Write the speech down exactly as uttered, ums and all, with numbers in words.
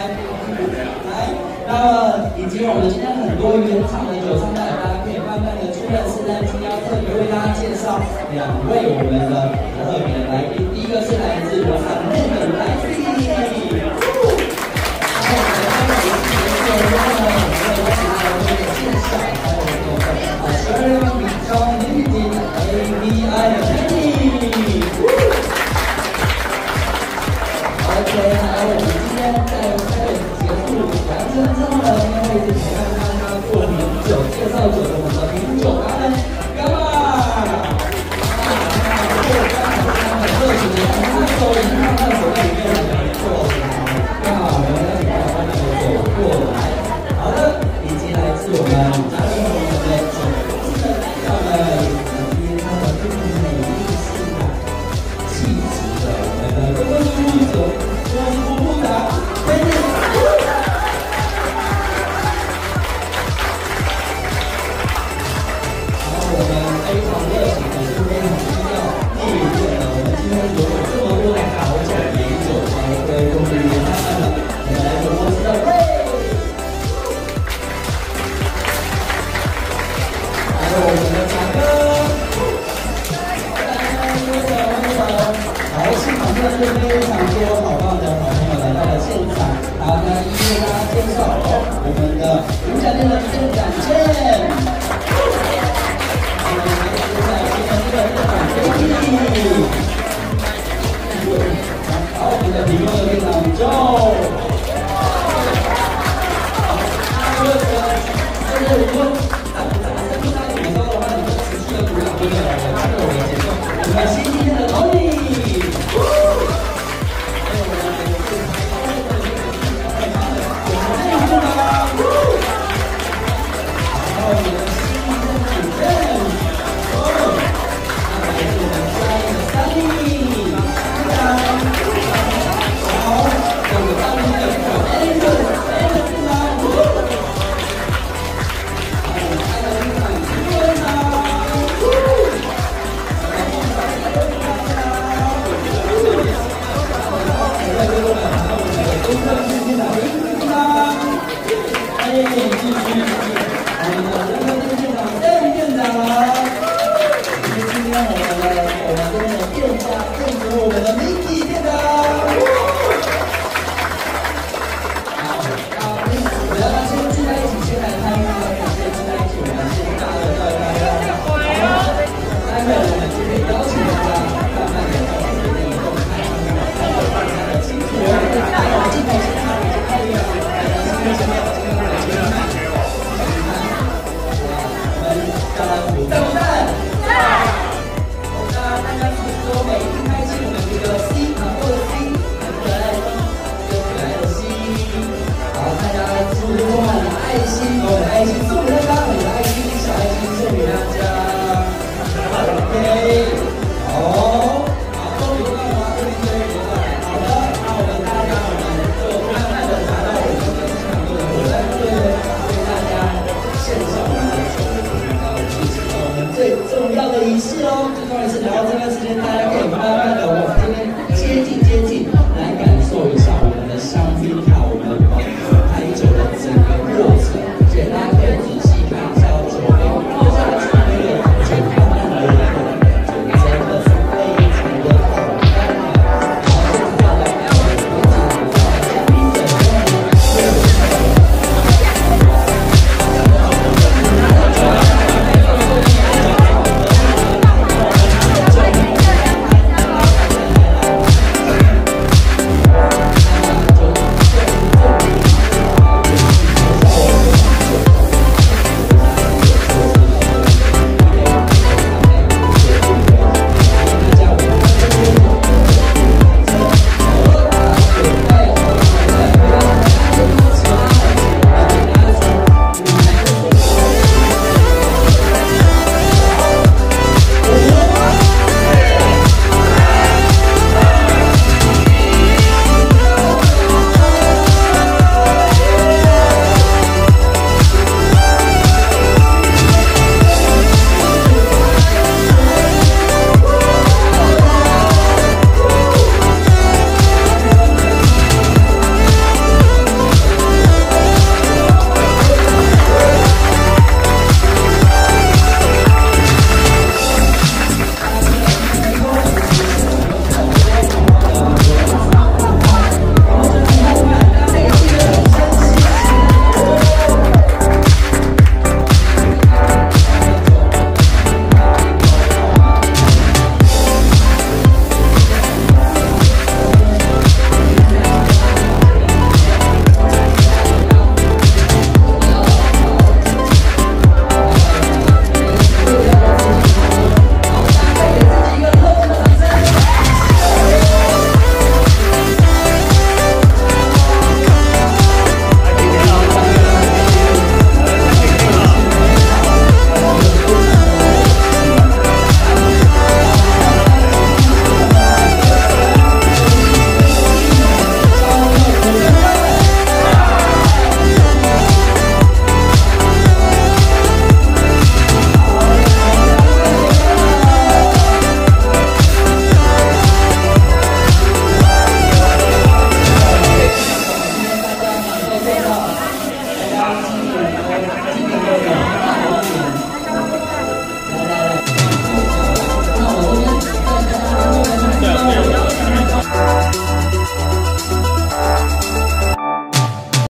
来，那么以及我们今天很多原厂的酒商带，大家可以慢慢的去认识。但今天要特别为大家介绍两位我们的特别来宾，第一个是来自我们日本来自。然后我们的节目呢，我们有请到我们的介绍，还有我们的十二月名中 Limited A V I 的 Penny。OK， 还有我们今天在开会结束完成之后呢，今天会陪伴大家做名酒介绍酒的我们的名酒达人，干嘛？啊，然后刚才他很热情的，他手已经放在手袋里面了，没错，刚好我们邀请到他们走过来。好的，以及来自我们嘉宾朋友们的酒公司的代表们，以及他们非常美丽性感气质的我们的公关处酒。我是布布达，美女。然后我们非常热情的，是非常需要内敛的。我们今天有这么多的好酒、美酒，才会终于慢慢的，我们来主播知道，嘿。还有我们的强哥，好，现场真的是非常多好棒的好朋友来到了现场，好，那一一为大家介绍哦，我们的五展店的店长见，我们来介绍今天这个店长 Betty， 好，我们的屏幕的店长 Joe。